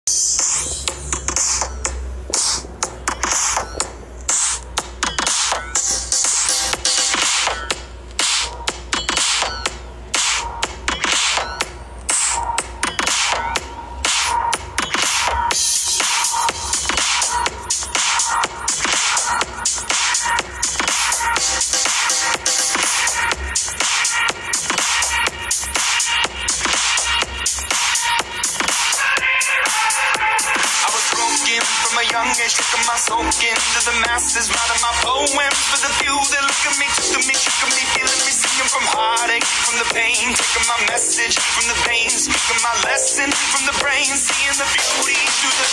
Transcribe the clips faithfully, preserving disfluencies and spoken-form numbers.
From a young age, tricking my soul into the masses, writing my poems for the few that look at me, took me, shook me, feeling me, singing from heartache, from the pain, taking my message from the veins, speaking my lesson from the brain, seeing the beauty through the.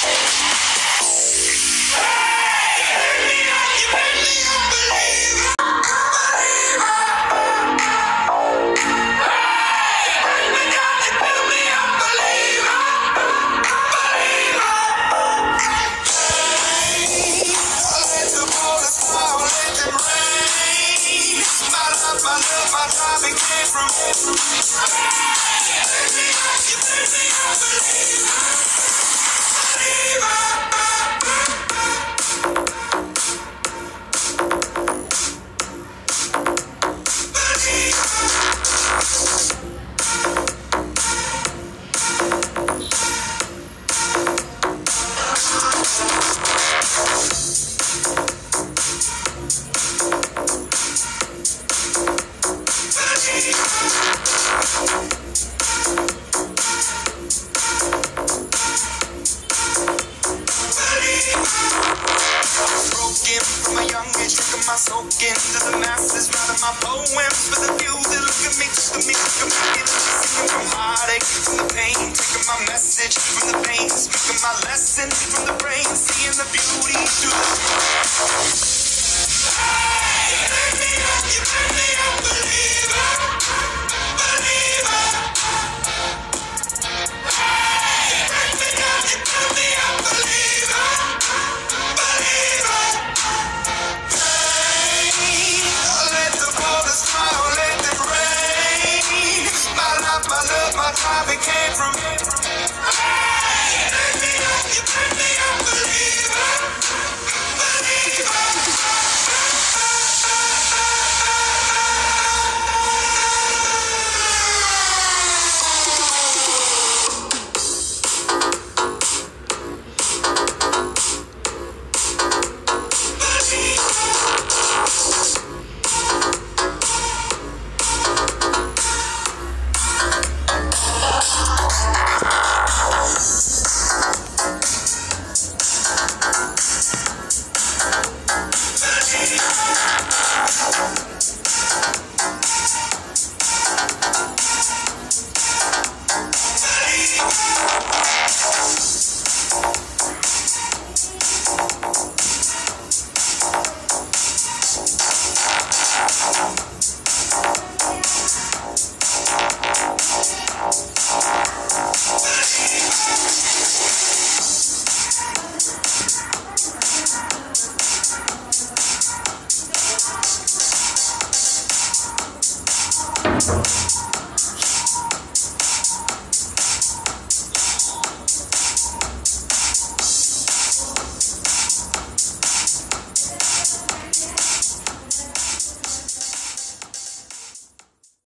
Hey, you made me a believer. My love, my time, it came from you. Baby, you made me a believer. From a young age, tricking my soul into the masses, writing my poems for the few that look at me, took me, took me, feeling me, singing from heartache, from the pain, taking my message from the veins, speaking my lesson from the brain, seeing the beauty through the. Hey, you made me a, you made me a believer, believer. Hey, you made me a, you made me a believer, believer. My love, my love, my time, it came from you.